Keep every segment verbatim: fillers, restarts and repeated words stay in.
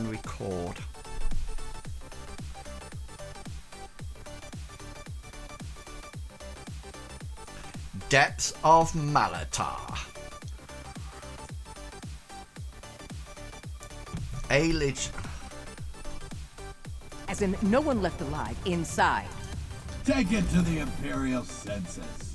and record. Depths of Malatar. Ailage. As in, no one left alive inside. Take it to the Imperial census.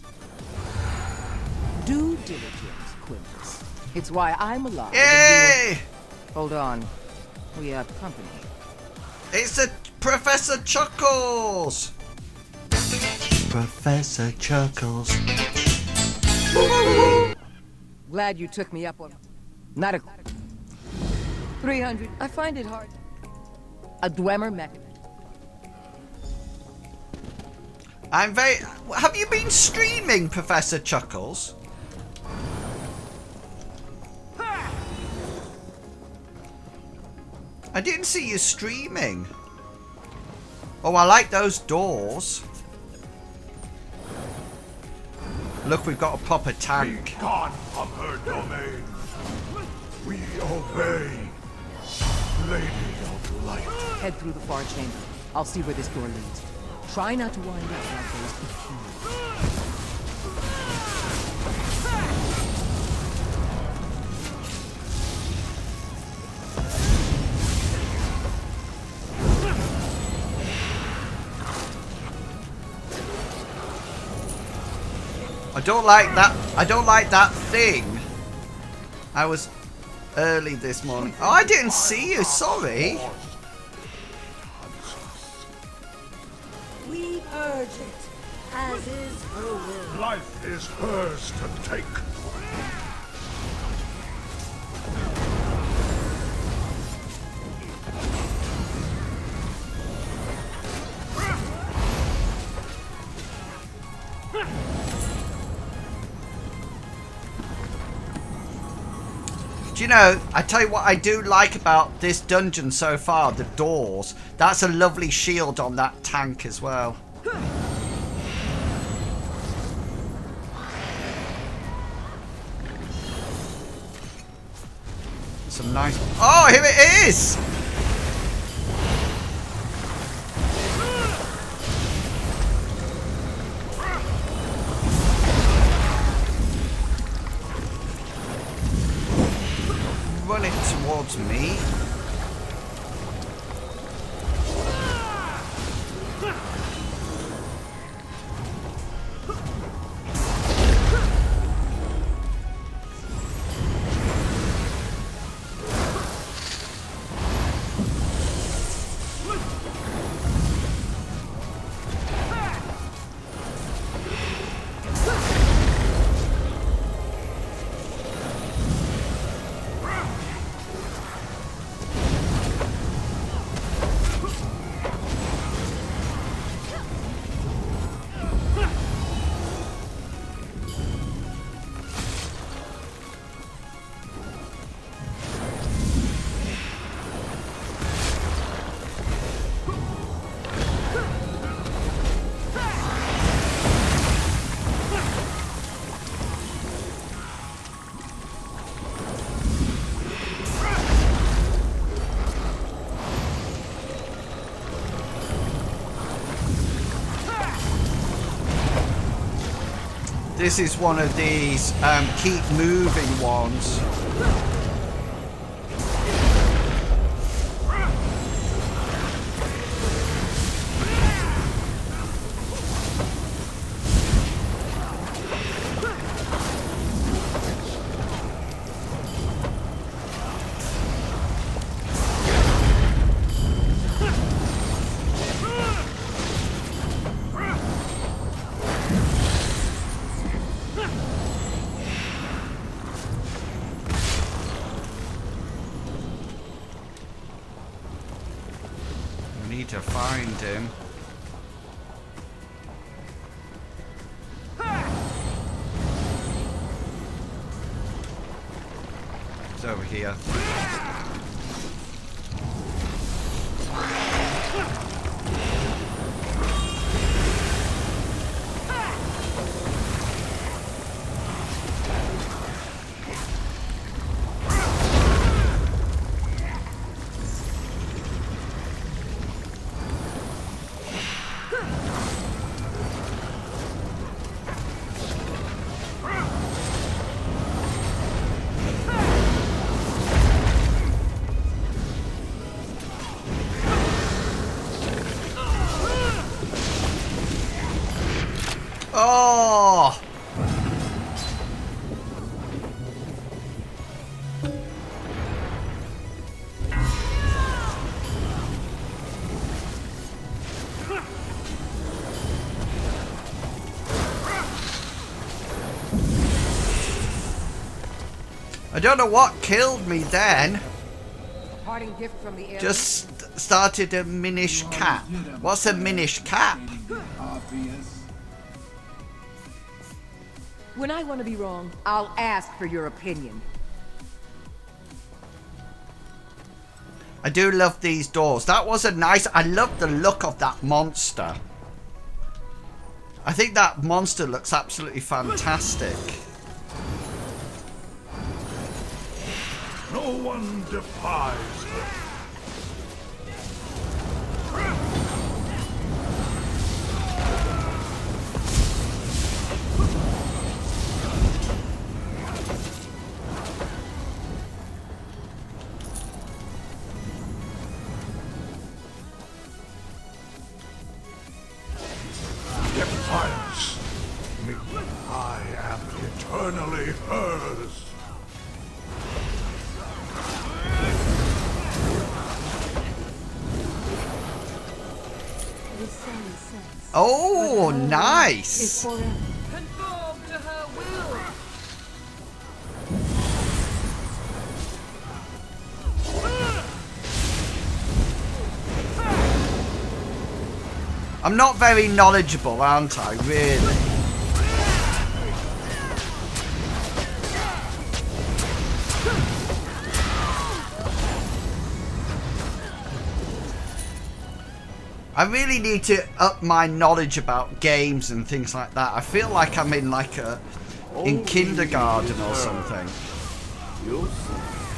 Due diligence, Quintus. It's why I'm alive. Yay! Hold on. We have company. It's a Professor Chuckles! Professor Chuckles. Glad you took me up on... Not a... three hundred. I find it hard. A Dwemer mechanism. I'm very... Have you been streaming, Professor Chuckles? I didn't see you streaming. Oh, I like those doors. Look, we've got a proper tank. Be gone from her domain. We obey. Lady of Light. Head through the far chamber. I'll see where this door leads. Try not to wind up like those confused. I don't like that. I don't like that thing. I was early this morning. Oh, I didn't see you. Sorry. We urge it, as is her will. Life is hers to take. Do you know, I tell you what I do like about this dungeon so far, the doors. That's a lovely shield on that tank as well. Some nice... Oh, here it is! Running towards me. This is one of these um, keep moving ones. To find him. It's over here. I don't know what killed me then. A parting gift from the alien. Just started a Minish cap. What's a Minish cap? Obvious. When I want to be wrong, I'll ask for your opinion. I do love these doors. That was a nice... I love the look of that monster. I think that monster looks absolutely fantastic. No one defies her. Defiance. Me, I am eternally hers. The sun sets. Oh, but her will is nice. forever. Conform to her will. I'm not very knowledgeable, aren't I? Really? I really need to up my knowledge about games and things like that. I feel like I'm in like a in kindergarten or something. You'll see.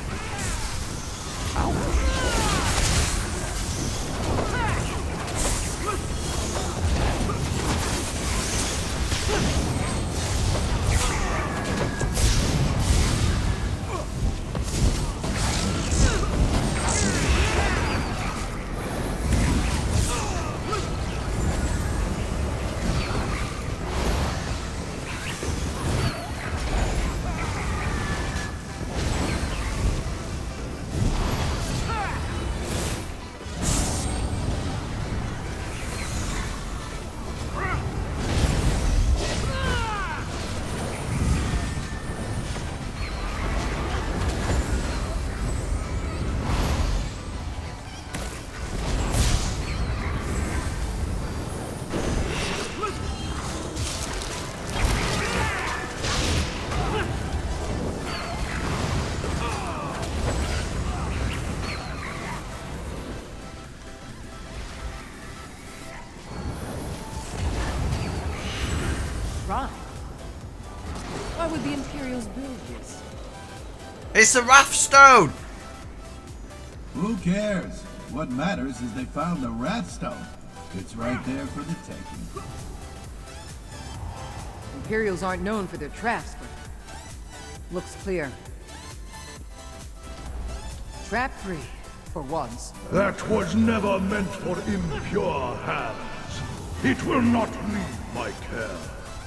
Right. Why would the Imperials build this? It's the Wrathstone. Who cares? What matters is they found the Wrathstone. It's right there for the taking. Imperials aren't known for their traps, but looks clear. Trap-free, for once. That was never meant for impure hands. It will not leave my care.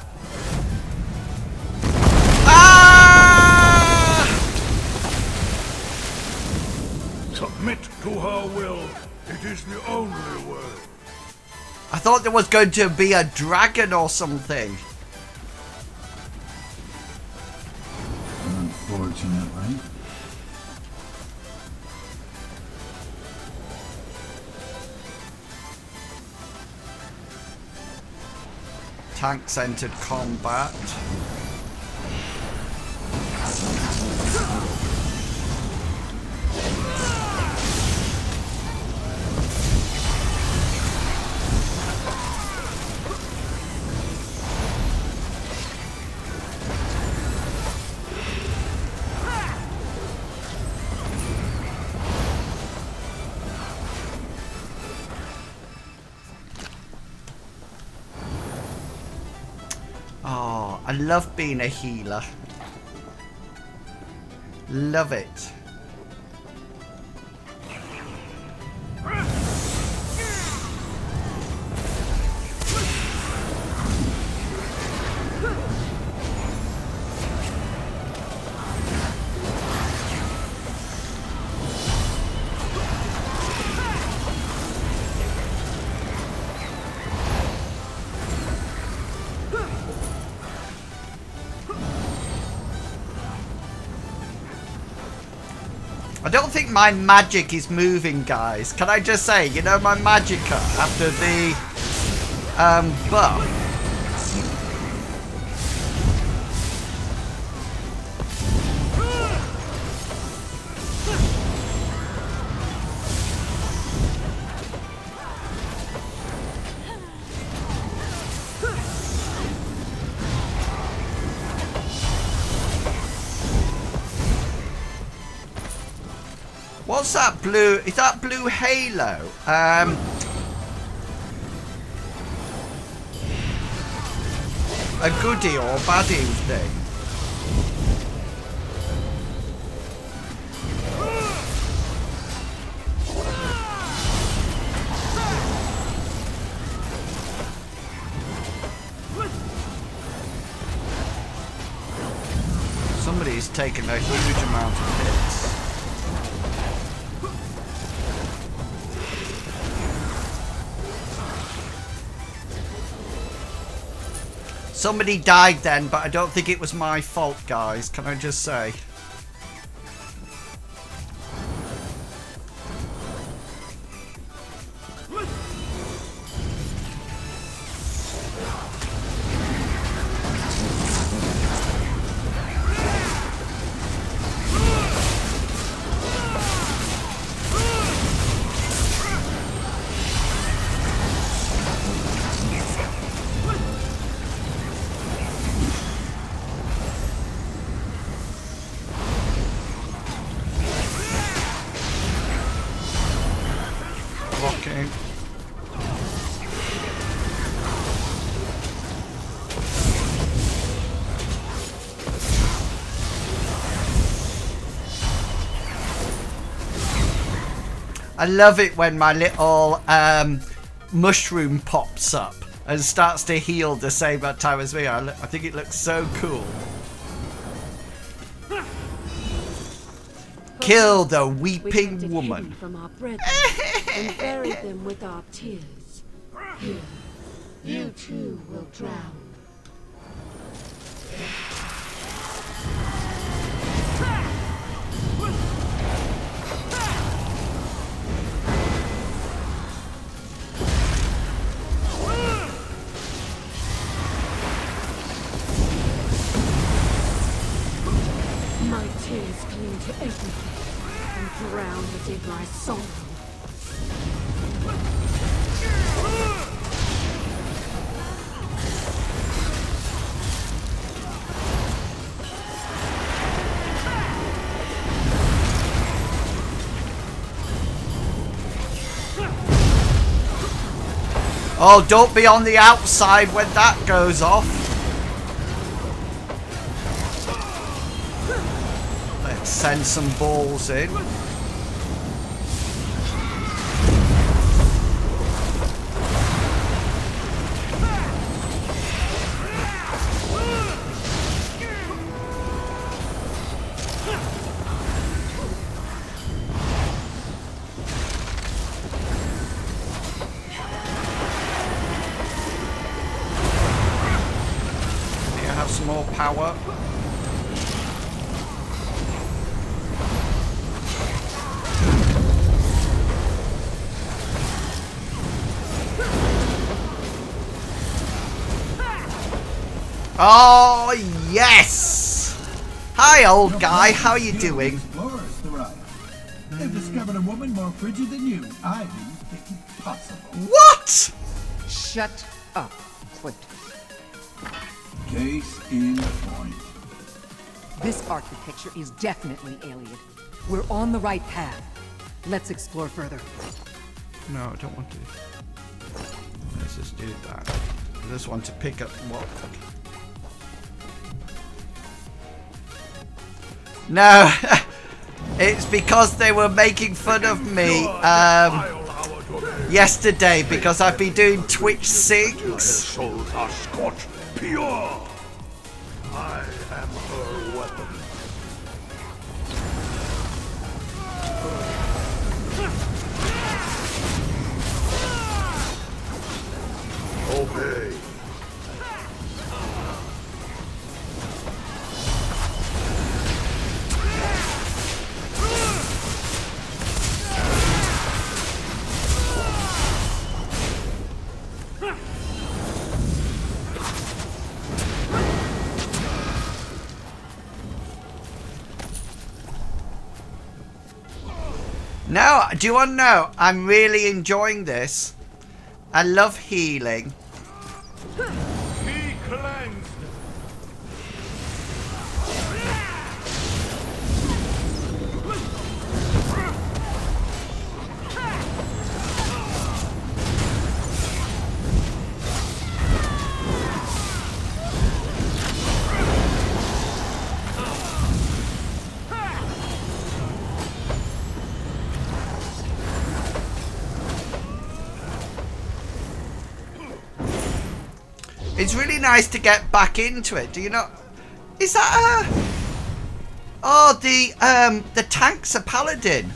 Ah! Submit to her will. It is the only way. I thought there was going to be a dragon or something. Unfortunately. Tanks entered combat. Oh, I love being a healer. Love it. don't think my magic is moving, guys. Can I just say, you know my magicka after the um, buff? What's that blue? Is that blue halo? Um, a goodie or baddie thing? Somebody's taken a huge amount of hits. Somebody died then, but I don't think it was my fault, guys. Can I just say? Blocking. I love it when my little um, mushroom pops up and starts to heal the same time as me. I, I think it looks so cool. Kill the weeping woman. From our brethren and bury them with our tears. Here, you too will drown. My tears cling to everything and drown it in my sorrow. Oh, don't be on the outside when that goes off. Let's send some balls in. More power. Oh yes! Hi old guy, how are you doing? Explorers thrive. They've discovered a woman more frigid than you. I didn't think it possible. What? Shut up, Quintus. Case in point. This architecture is definitely alien. We're on the right path. Let's explore further. No, I don't want to. Let's just do that. I just want to pick up what. No, it's because they were making fun of me um, yesterday because I've been doing Twitch sings. Souls are scorched pure. I am her weapon. Obey. No, do you want to know? I'm really enjoying this. I love healing. Be cleansed. It's really nice to get back into it. Do you know? Is that a... Oh, the um the tank's a paladin.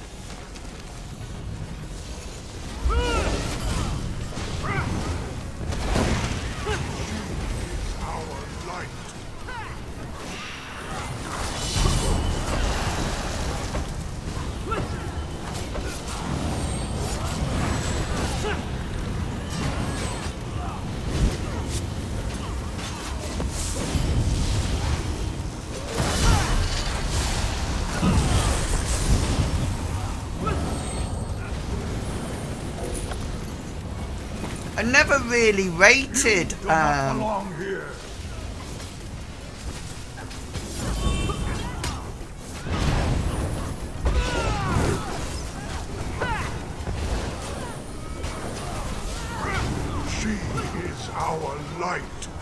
I never really rated Do not um belong here. She is our light.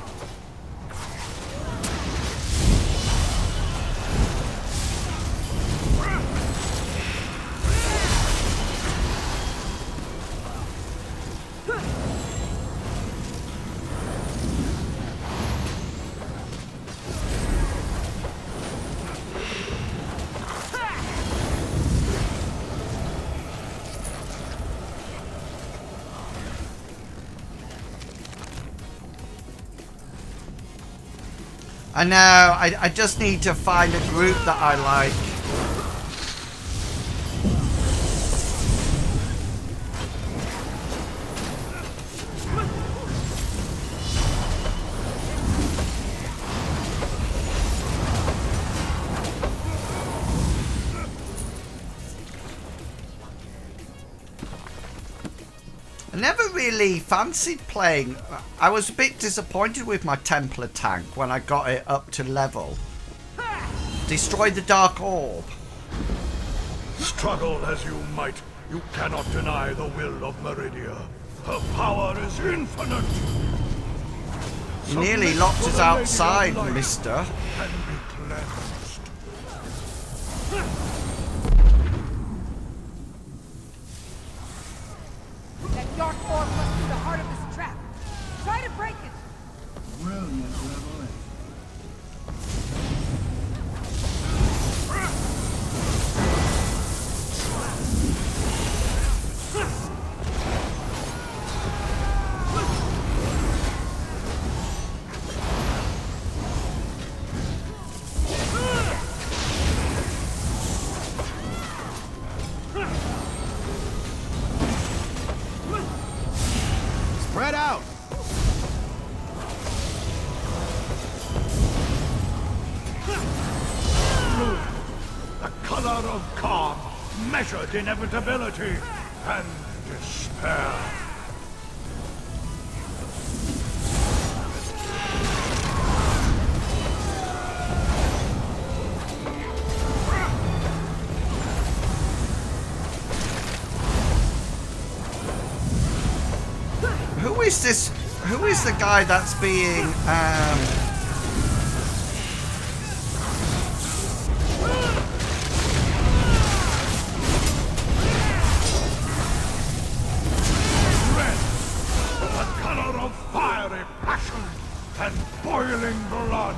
I know, I, I just need to find a group that I like. I never really fancied playing. I was a bit disappointed with my Templar tank when I got it up to level. Destroy the Dark Orb. Struggle as you might, you cannot deny the will of Meridia. Her power is infinite. You nearly Submit locked to us the Lady of outside, Light mister. and be cleansed. That dark orb must be the heart of this trap. Try to break it. Brilliant revelation. Spread out! Blue, the color of calm, measured inevitability and despair. Who is this? Who is the guy that's being um Red, the color of fiery passion and boiling blood.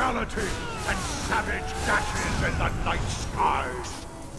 bestiality and savage dashes in the night skies.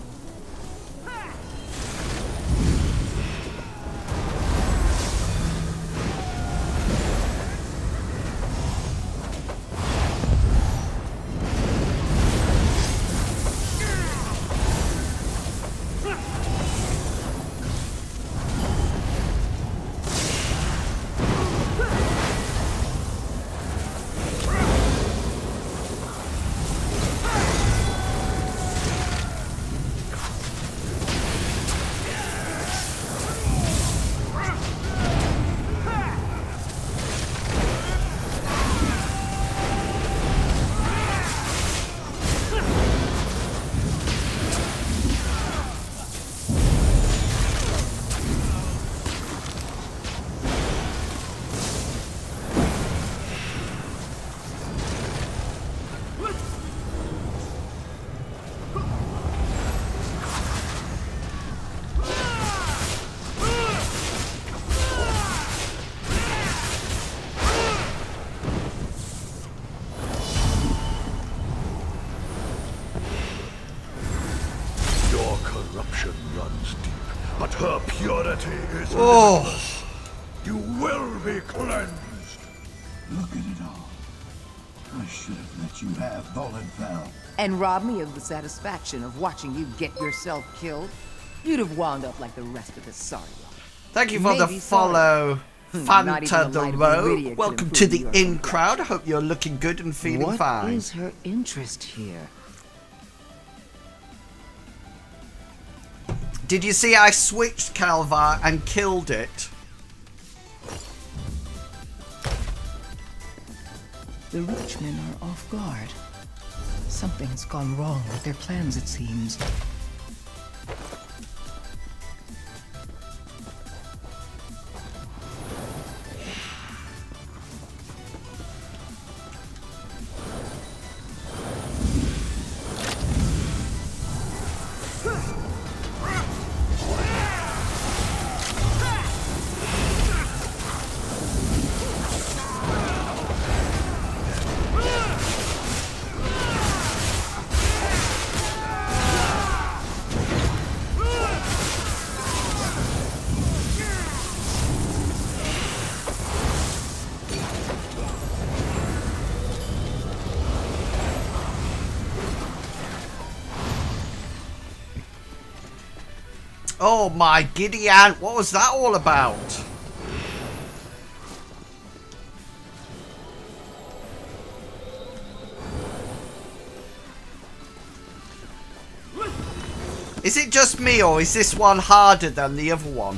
But her purity is Oh. limitless. You will be cleansed. Look at it all. I should have let you have Völuspá. And rob me of the satisfaction of watching you get yourself killed? You'd have wound up like the rest of the sorry lot. Thank you for the Maybe follow, sorry. Not Fanta even the the light of Row. Iridia could Welcome to improve the your in complexion. crowd. I hope you're looking good and feeling What fine. is her interest here? Did you see I switched Calvar and killed it? The rich men are off guard. Something's gone wrong with their plans, it seems. Oh my Gideon, what was that all about? Is it just me or is this one harder than the other one?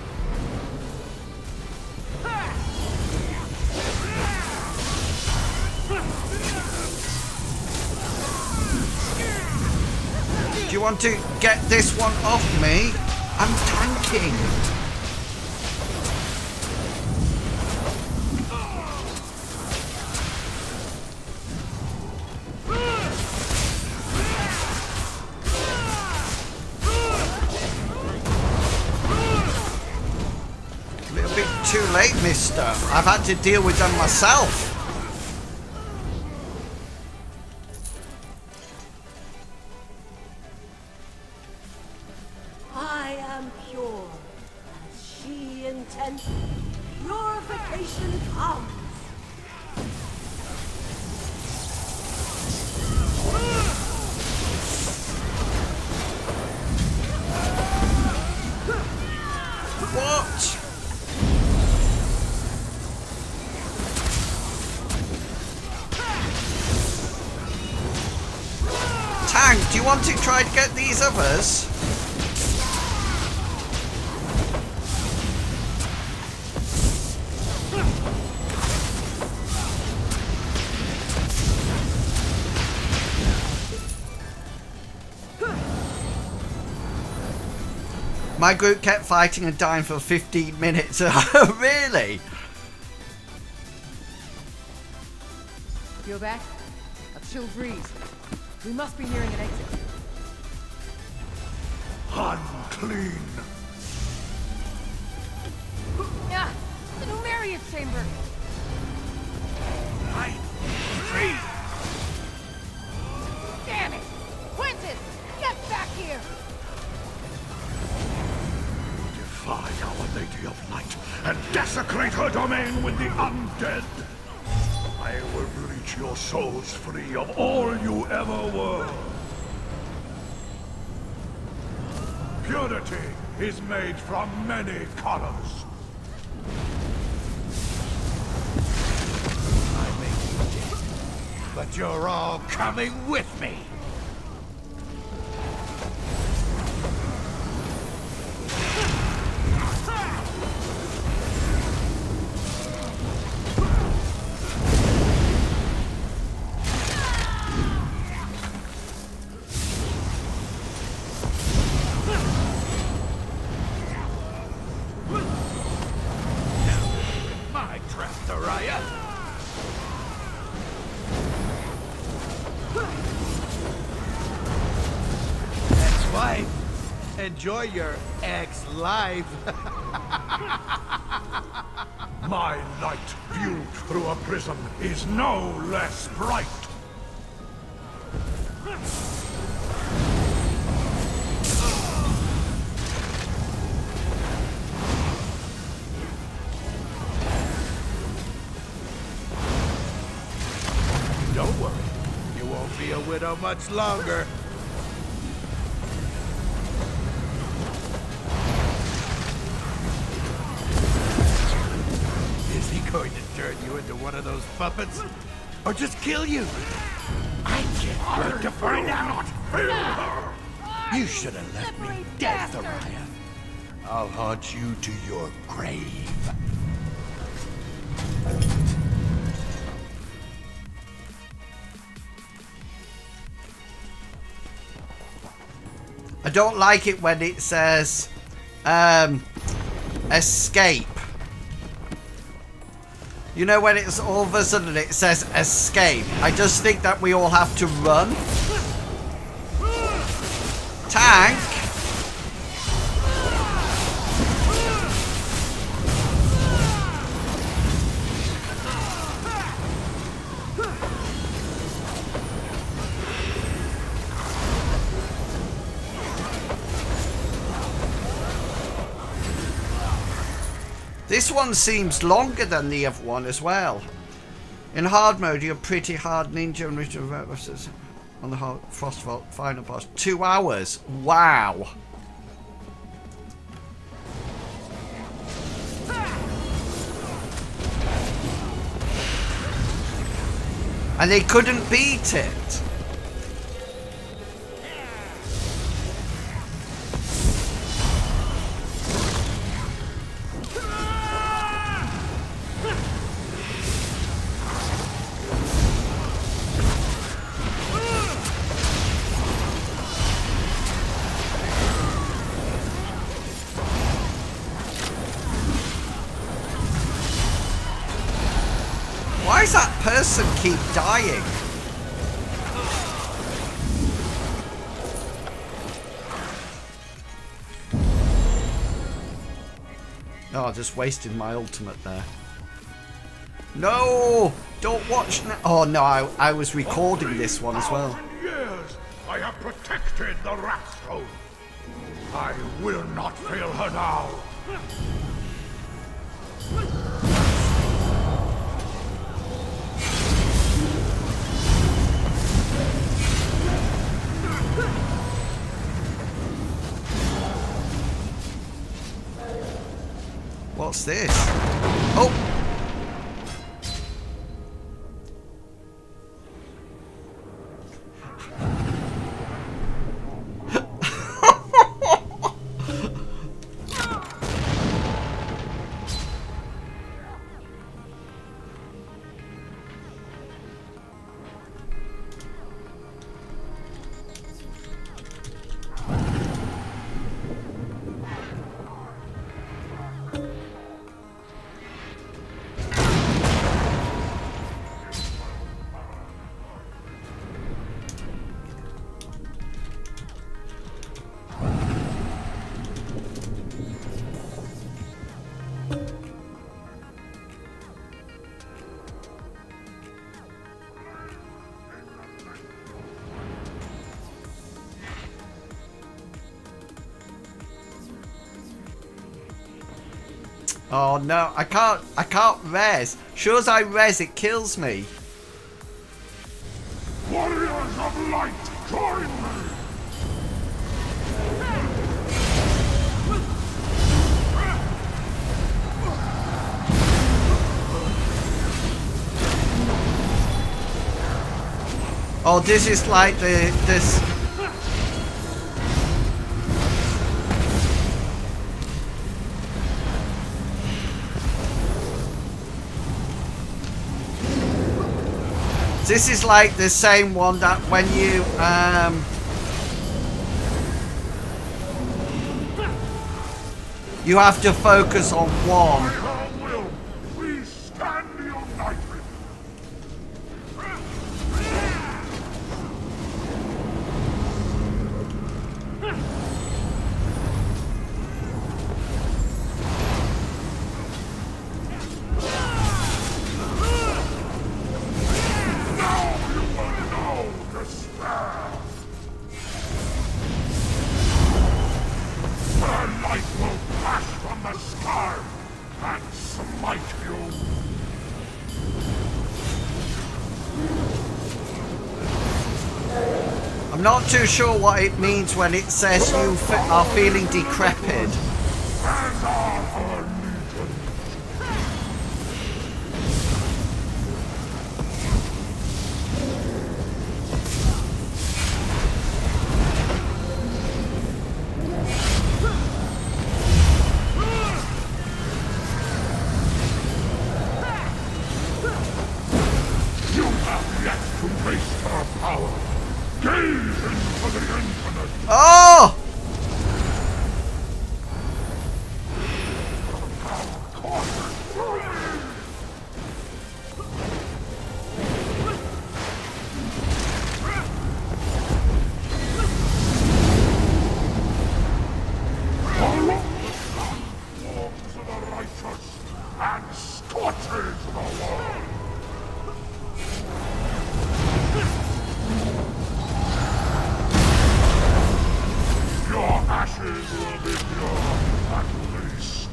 Do you want to get this one off me? I'm tanking. A little bit too late, mister. I've had to deal with them myself. I am pure, as she intended. Purification comes. What? Tank, do you want to try to get these others? My group kept fighting and dying for fifteen minutes. Really? Feel that? A chill breeze. We must be nearing an exit. Unclean. Yeah, the Numeria chamber. I free. desecrate her domain with the undead. I will bleach your souls free of all you ever were. Purity is made from many colors. I may be dead, but you're all coming with me. Enjoy your ex-life. My light viewed through a prism is no less bright. Don't worry, you won't be a widow much longer. Going to turn you into one of those puppets? Or just kill you? I can't wait to find out! You should have left me dead, Thariah. I'll haunt you to your grave. I don't like it when it says um, escape. You know, when it's all of a sudden it says escape. I just think that we all have to run. Tank. This one seems longer than the other one as well. In hard mode, you're pretty hard ninja and Richard on the hard Frostvault final boss. Two hours. Wow. And they couldn't beat it. Why does that person keep dying? Oh, I just wasted my ultimate there. No! Don't watch now. Oh no, I, I was recording this one as well. For years, I have protected the Wrathstone. I will not fail her now. What's this? Oh! Oh no, I can't, I can't res. Sure as I res, it kills me. Warriors of light, join me! Oh, this is like the, this... This is like the same one that when you, um... you have to focus on one. We stand united. I'm not too sure what it means when it says you f are feeling decrepit. You have yet to waste our power. Gaze into the infinite. Oh! Warms of the righteous and scorches the world. Your ashes will be pure, at least.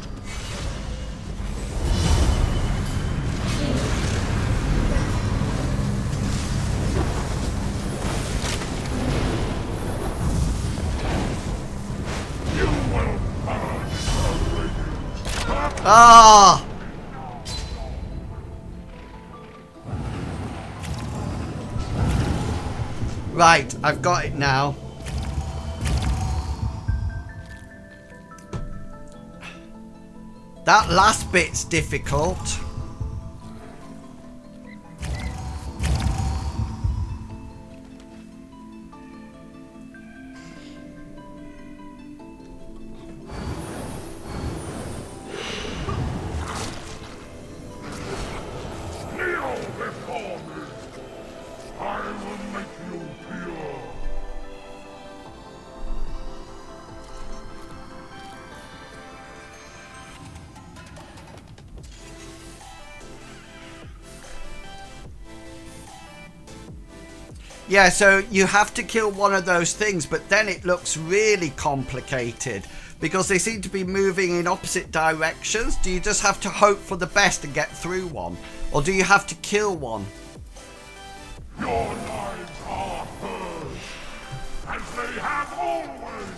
You will burn in the radiance. Ah! Right, I've got it now. That last bit's difficult. Kneel before me. I will make you pure. Yeah, so you have to kill one of those things, but then it looks really complicated because they seem to be moving in opposite directions. Do you just have to hope for the best and get through one? Or do you have to kill one? Your lives are hers, as they have always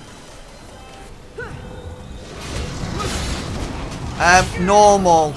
been. Um, normal.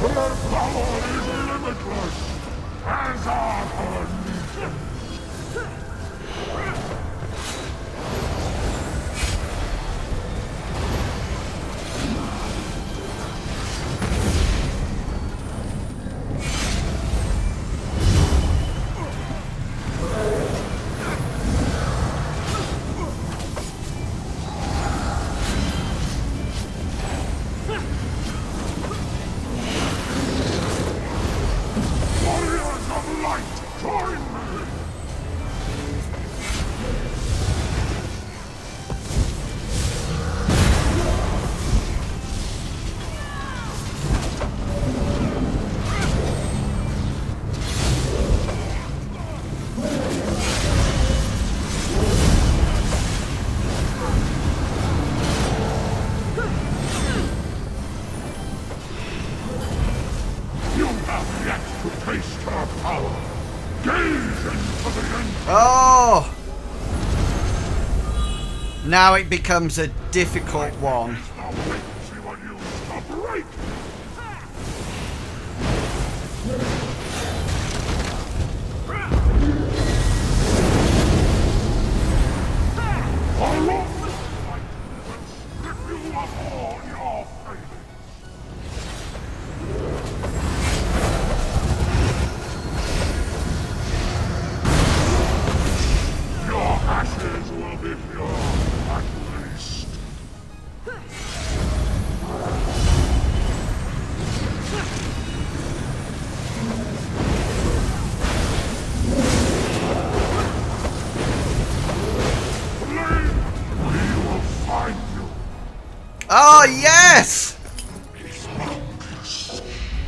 Their power is limitless, as are her legions. Warriors of light, join me! You have yet to taste her power. Gaze into the end. Oh! Now it becomes a difficult one. Now wait to see what you stop right. Along with light, strip you of all your failings. Your ashes will be pure, at least. Flame, we will find you. Oh, yes! He's boundless.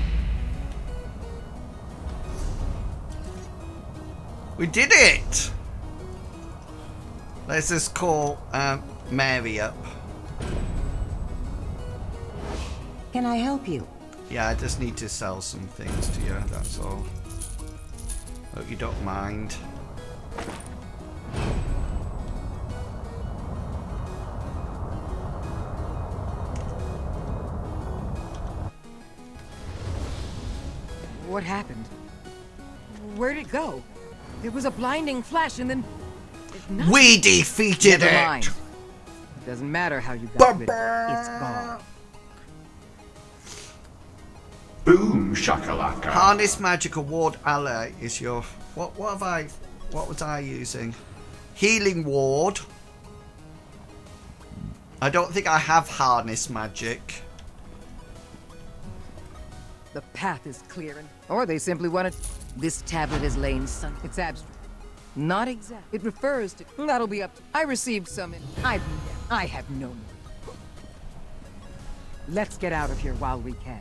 We did it! Let's just call um, Mary up. Can I help you? Yeah, I just need to sell some things to you, that's all. Hope you don't mind. What happened? Where'd it go? There was a blinding flash and then... it not- We defeated Never it! mind. It doesn't matter how you got rid of it. It's gone. Boom shakalaka. Harness Magical Ward Ally is your... What, what have I... What was I using? Healing Ward. I don't think I have Harness Magic. The path is clear, and or they simply wanted. This tablet has lain sunk. It's abstract, not exact. It refers to. That'll be up to. I received some. In, I've. I have no more. Let's get out of here while we can.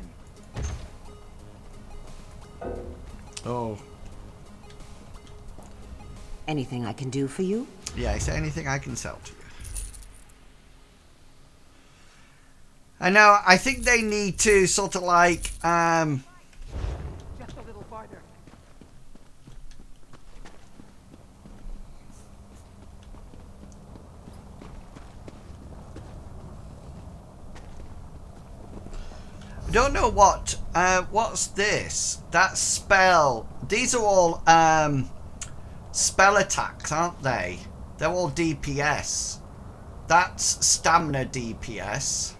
Oh. Anything I can do for you? Yeah, is there anything I can sell to you? I know, I think they need to sort of like, um... Just a little farther. I don't know what, uh, what's this? That spell. These are all, um, spell attacks, aren't they? They're all D P S. That's stamina D P S.